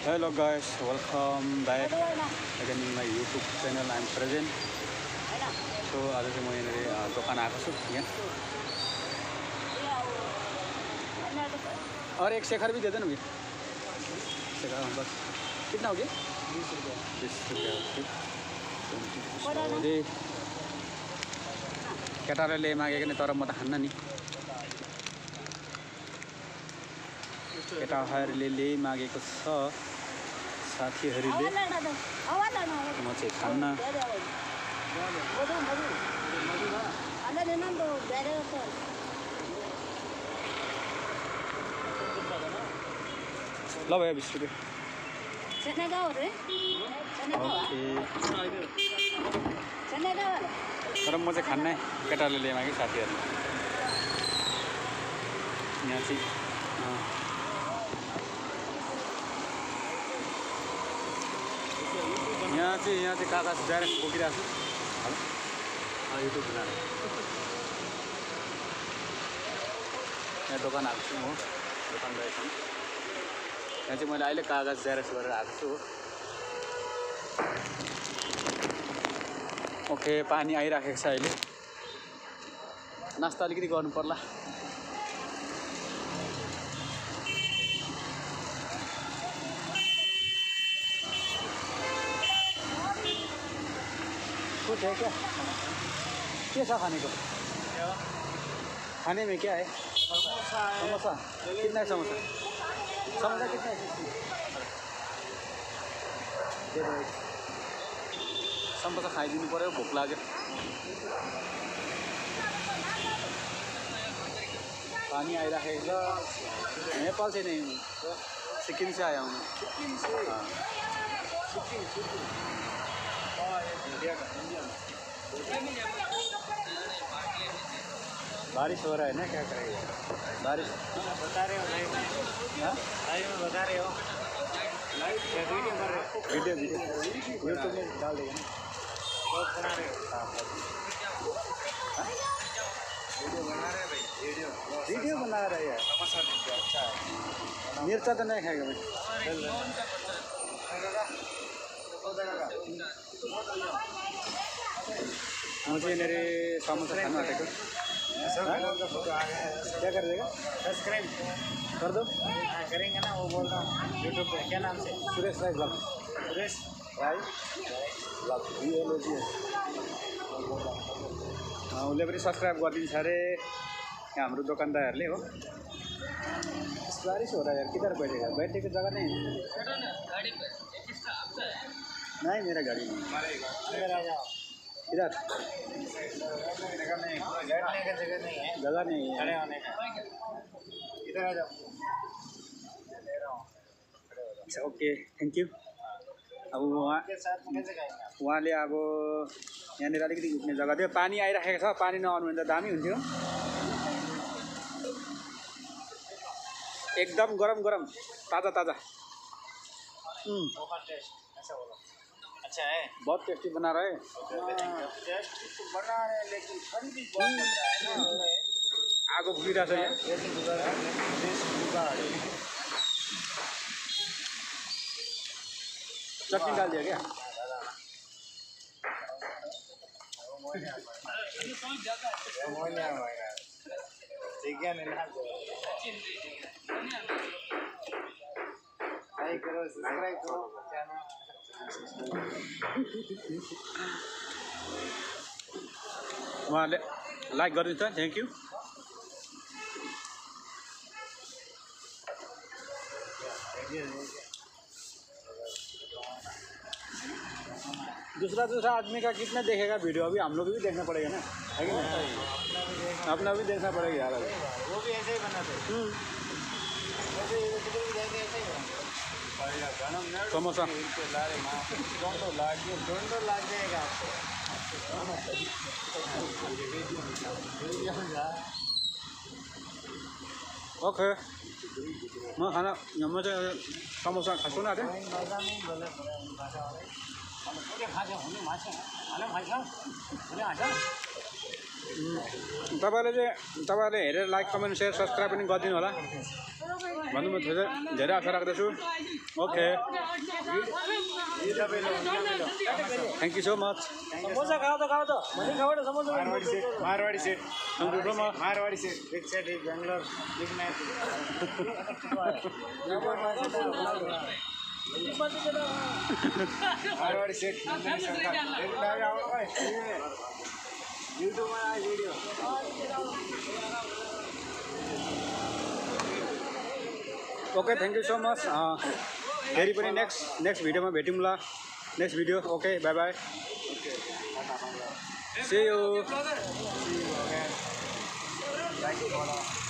Hello guys, welcome back again in my YouTube channel. I'm present. So आज चाहिँ म यहाँ दोकान आएको छु यहाँ। और एक शेखर भी दे देना भैया। शेखर बस कितना हो गया? 20 रुपया। 20 रुपया ओके। केटाले मागेको नि तर म त खान्न नि। केटाहरूले मागेको छ साथीहरूले म चाहिँ खान्न। ल भयो 20 रुपया। तर म चाहिँ खान्न है केटाले मागे साथीहरूले। यहाँ चाहिँ यहाँ चाहिँ कागज डाइरेक्ट बोकिरहेको छु। युट्युब बनाएर यहाँ दोकान आएको छु म दोकान गएको छु। यहाँ चाहिँ मैले अहिले कागज जेरक्स गरेर आएको छु। ओके पानी आइराखेको छ अहिले। नास्ता अलिकति गर्नु पर्ला। कुछ है क्या? कैसा खाने को? खाने में क्या है? समोसा। कितना है समोसा? समोसा कितना है? समोसा खाइदिनु पर्यो, भोक लाग्यो। पानी आइराखेको छ। नेपाल से नहीं हूँ, सिक्किम से आया हूँ। बारिश हो रहा है ना, क्या करेगा बारिश? बता रहे हो लाइव में? लाइव में बता रहे हो? लाइव वीडियो यूट्यूब में डाल देगा ना। लोग बना रहे हो? वीडियो बना रहे हैं भाई। वीडियो बना रहे हैं। समोसा अच्छा है। मिर्चा तो नहीं खाएगा भाई। मुझे मेरे समोसा खाना आटेगा। क्या कर देगा? सब्सक्राइब कर दो। करेंगे ना, वो बोल रहा हूँ यूट्यूब पे। क्या नाम से? सुरेश राय ब्लॉग। सुरेश राय ब्लॉग उसले पनि सब्सक्राइब गरिदिन्छ अरे हाम्रो दोकानदारहरूले हो। बारिश हो रहा है यार, किधर बैठेगा? बैठने की जगह नहीं है। नहीं मेरा गाड़ी नहीं। इधर आ जाओ। इधर बैठने का जगह नहीं है। जगह नहीं है खड़े होने का। इधर आ जाओ। Okay thank you. अब उहाँले अब यहाँनिर अलिकति उठ्ने जग्गा थियो। पानी आइराखेको छ। पानी नआउनु भने त दामी हुन्थ्यो। एकदम गरम गरम ताज़ा ताज़ा। अच्छा है, बहुत टेस्टी बना रहे हैं। टेस्टी तो बना रहे हैं लेकिन ठंडी बहुत लग रहा है ना। आगो फुकिरहेको छ यहाँ। चटनी डाल दिया क्या? लाइक करो, सब्सक्राइब करो चैनल। उहाँले लाइक गरिदिन्छ। Thank you. दूसरा आदमी का कितना देखेगा वीडियो? अभी हम लोग भी देखना पड़ेगा ना, है कि नहीं? अपना भी देखना पड़ेगा यार। वो भी ऐसे ही बनाते। समोसा लाग जाएगा आपको। ओके म खाना म चाहिँ समोसा खान्छु न। तपाईँहरूले हेरेर लाइक कमेन्ट सेयर सब्सक्राइब पनि गरिदिनु होला भन्नु म धेरै आशा राख्दछु। Okay, thank you so much. Samosa खाओ तो मनी खाओ ना samosa. Marwari set thank you so much. Marwari set big set is Bangalore big match. Marwari set YouTube में आए वीडियो। Okay, thank you so much. फेरि पनि नेक्स्ट भिडियोमा भेटौँला। Next video. Okay, bye bye, see you.